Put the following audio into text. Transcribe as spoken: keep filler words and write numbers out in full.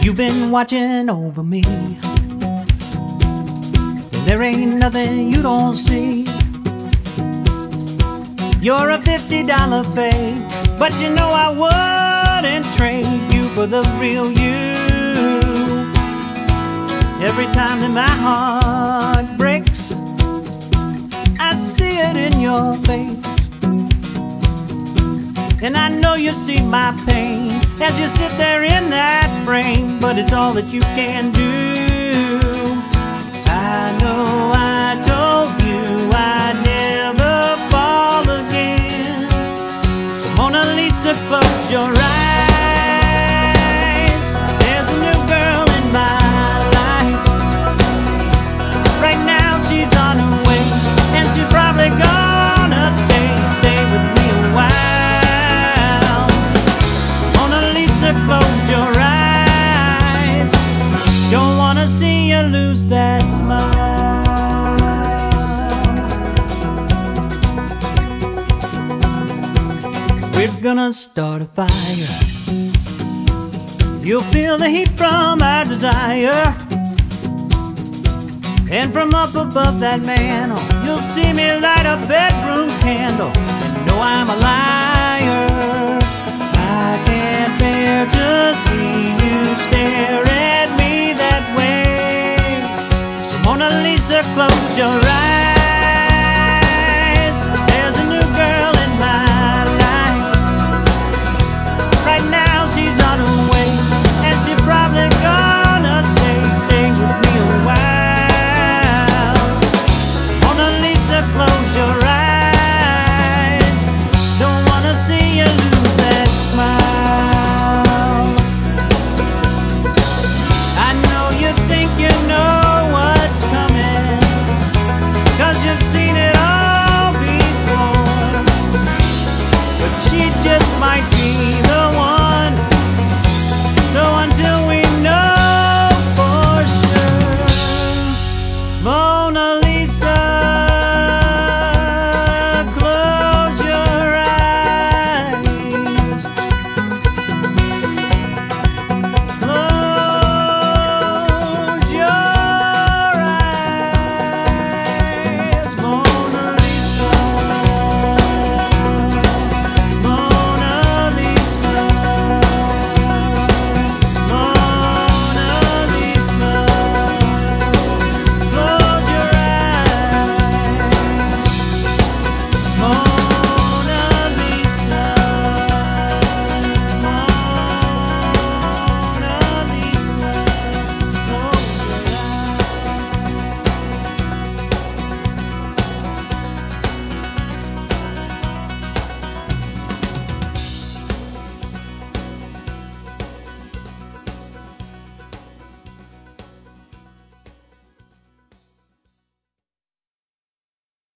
You've been watching over me, and there ain't nothing you don't see. You're a fifty dollar fake, but you know I wouldn't trade you for the real you. Every time that my heart breaks, I see it in your face, and I know you see my pain as you sit there in that frame, but it's all that you can do. I know I told you I'd never fall again, so Mona Lisa, close your eyes. There's a new girl in my life. Right now she's on her way, and she's probably gonna stay, stay with me a while. Mona Lisa, close your eyes. Don't wanna see you lose that smile. We're gonna start a fire. You'll feel the heat from our desire, and from up above that mantle, you'll see me light a bedroom